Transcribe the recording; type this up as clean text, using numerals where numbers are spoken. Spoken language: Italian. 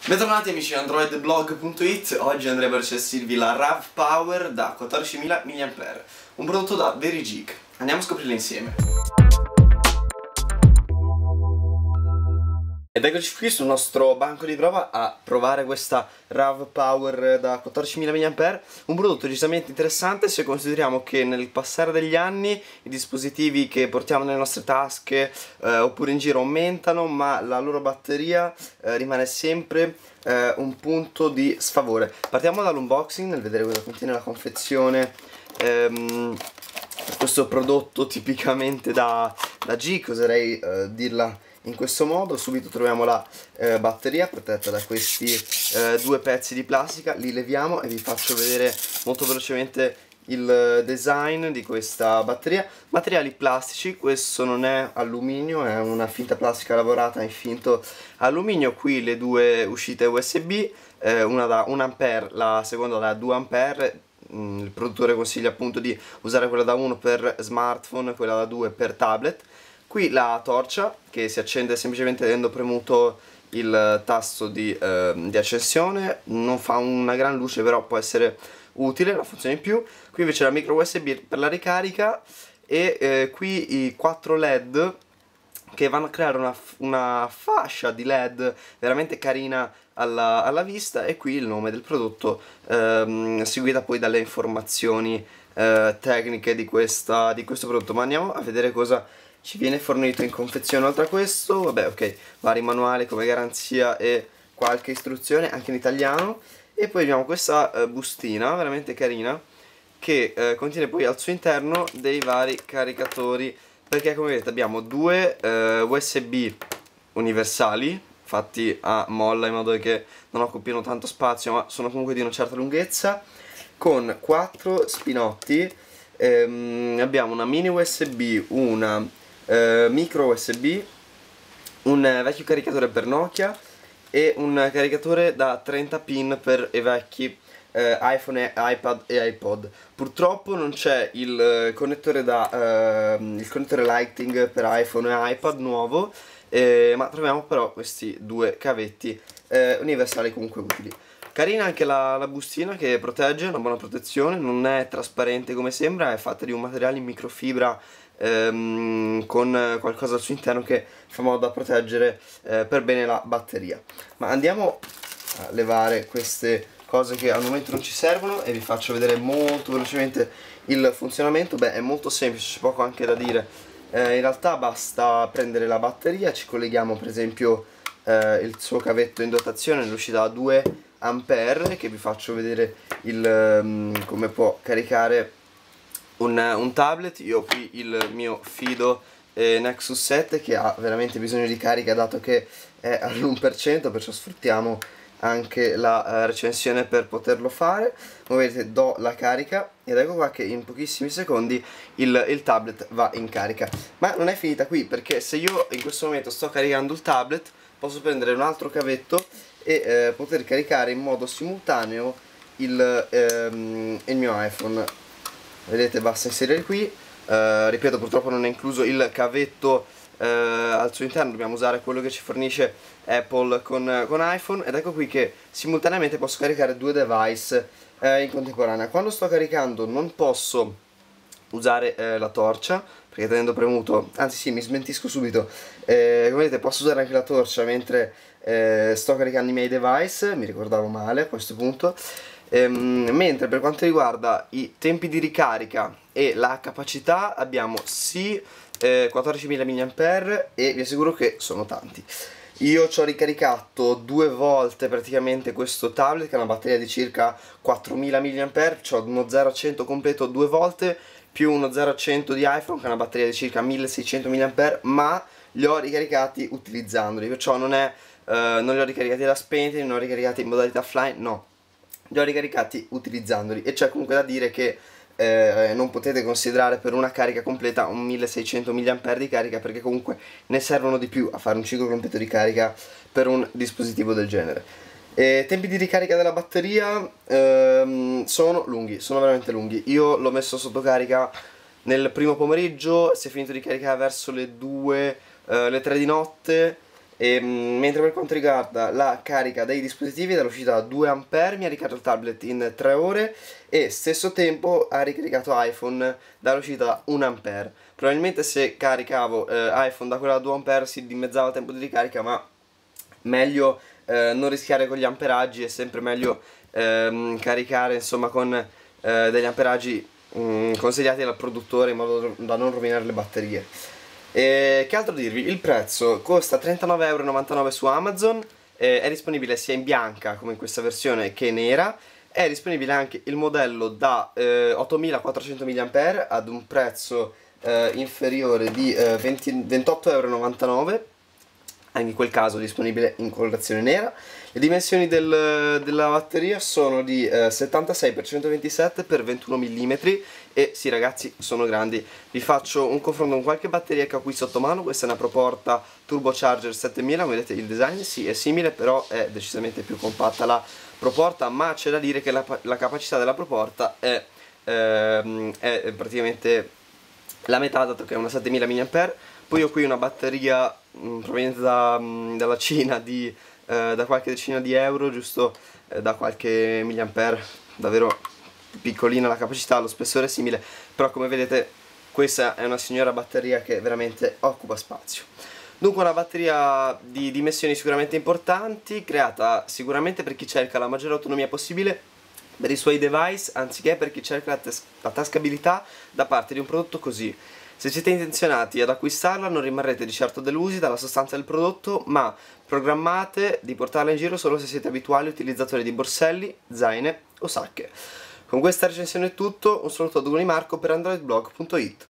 Bentornati amici di androidblog.it. Oggi andremo a recensirvi la RAV Power da 14.000 mAh, un prodotto da Verygeek. Andiamo a scoprirlo insieme. Ed eccoci qui sul nostro banco di prova a provare questa RAV Power da 14.000 mAh, un prodotto decisamente interessante se consideriamo che nel passare degli anni i dispositivi che portiamo nelle nostre tasche oppure in giro aumentano, ma la loro batteria rimane sempre un punto di sfavore. Partiamo dall'unboxing nel vedere cosa contiene la confezione. Questo prodotto tipicamente da Geek, oserei dirla in questo modo. Subito troviamo la batteria protetta da questi due pezzi di plastica. Li leviamo e vi faccio vedere molto velocemente il design di questa batteria. Materiali plastici, questo non è alluminio, è una finta plastica lavorata in finto alluminio. Qui le due uscite USB, una da 1 A, la seconda da 2 A. Il produttore consiglia appunto di usare quella da 1 per smartphone, quella da 2 per tablet. Qui la torcia che si accende semplicemente tenendo premuto il tasto di accensione. Non fa una gran luce, però può essere utile, la funzione in più. Qui invece la micro USB per la ricarica e qui i 4 LED che vanno a creare una fascia di LED veramente carina alla vista, e qui il nome del prodotto seguita poi dalle informazioni tecniche di questo prodotto. Ma andiamo a vedere cosa ci viene fornito in confezione. Oltre a questo, vabbè, ok, vari manuali come garanzia e qualche istruzione anche in italiano. E poi abbiamo questa bustina veramente carina che contiene poi al suo interno dei vari caricatori, perché come vedete abbiamo due USB universali fatti a molla in modo che non occupino tanto spazio, ma sono comunque di una certa lunghezza, con 4 spinotti. Abbiamo una mini USB, una micro USB, un vecchio caricatore per Nokia e un caricatore da 30 pin per i vecchi iPhone, iPad e iPod. Purtroppo non c'è il connettore Lightning per iPhone e iPad nuovo, ma troviamo però questi due cavetti universali comunque utili. Carina anche la bustina che protegge, una buona protezione, non è trasparente come sembra, è fatta di un materiale in microfibra con qualcosa al suo interno che fa modo da proteggere per bene la batteria. Ma andiamo a levare queste cose che al momento non ci servono e vi faccio vedere molto velocemente il funzionamento. Beh, è molto semplice, c'è poco anche da dire. In realtà basta prendere la batteria, ci colleghiamo per esempio il suo cavetto in dotazione nell'uscita da 2 A, che vi faccio vedere come può caricare un tablet. Io ho qui il mio Fido Nexus 7 che ha veramente bisogno di carica, dato che è all'1%, perciò sfruttiamo anche la recensione per poterlo fare. Come vedete do la carica ed ecco qua che in pochissimi secondi il tablet va in carica. Ma non è finita qui, perché se io in questo momento sto caricando il tablet posso prendere un altro cavetto e poter caricare in modo simultaneo il mio iPhone. Vedete, basta inserire qui, ripeto, purtroppo non è incluso il cavetto al suo interno, dobbiamo usare quello che ci fornisce Apple con iPhone, ed ecco qui che simultaneamente posso caricare due device in contemporanea. Quando sto caricando non posso usare la torcia, perché tenendo premuto, anzi sì, mi smentisco subito, come vedete posso usare anche la torcia mentre sto caricando i miei device, mi ricordavo male a questo punto. Mentre per quanto riguarda i tempi di ricarica e la capacità abbiamo sì 14.000 mAh e vi assicuro che sono tanti. Io ci ho ricaricato 2 volte praticamente questo tablet, che ha una batteria di circa 4.000 mAh, cioè uno 0 a 100 completo 2 volte, più uno 0 a 100 di iPhone che ha una batteria di circa 1.600 mAh, ma li ho ricaricati utilizzandoli, perciò non li ho ricaricati da spenti, non li ho ricaricati in modalità offline, no, li ho ricaricati utilizzandoli. E c'è comunque da dire che non potete considerare per una carica completa un 1600 mAh di carica, perché comunque ne servono di più a fare un ciclo completo di carica per un dispositivo del genere. Tempi di ricarica della batteria sono lunghi, sono veramente lunghi. Io l'ho messo sotto carica nel primo pomeriggio, si è finito di caricare verso le 2, le 3 di notte, Mentre per quanto riguarda la carica dei dispositivi, dall'uscita 2 A mi ha ricaricato il tablet in 3 ore e stesso tempo ha ricaricato iPhone dall'uscita 1 A. Probabilmente se caricavo iPhone da quella da 2 A si dimezzava il tempo di ricarica, ma meglio non rischiare con gli amperaggi, è sempre meglio caricare insomma con degli amperaggi consigliati dal produttore in modo da non rovinare le batterie. Che altro dirvi? Il prezzo costa 39,99 € su Amazon, è disponibile sia in bianca come in questa versione che nera, è disponibile anche il modello da 8400 mAh ad un prezzo inferiore di 28,99 €, anche in quel caso disponibile in colorazione nera. Le dimensioni della batteria sono di 76x127x21 mm e sì ragazzi, sono grandi. Vi faccio un confronto con qualche batteria che ho qui sotto mano. Questa è una Proporta Turbocharger 7000, come vedete il design sì è simile, però è decisamente più compatta la Proporta, ma c'è da dire che la capacità della Proporta è praticamente la metà, dato che è una 7000 mAh. Poi ho qui una batteria proveniente dalla Cina da qualche decina di euro, giusto da qualche miliampere, davvero piccolina la capacità, lo spessore è simile, però come vedete questa è una signora batteria che veramente occupa spazio. Dunque una batteria di dimensioni sicuramente importanti, creata sicuramente per chi cerca la maggiore autonomia possibile per i suoi device, anziché per chi cerca la tascabilità da parte di un prodotto così. Se siete intenzionati ad acquistarla non rimarrete di certo delusi dalla sostanza del prodotto, ma programmate di portarla in giro solo se siete abituali utilizzatori di borselli, zaine o sacche. Con questa recensione è tutto, un saluto da Ugo Di Marco per androidblog.it.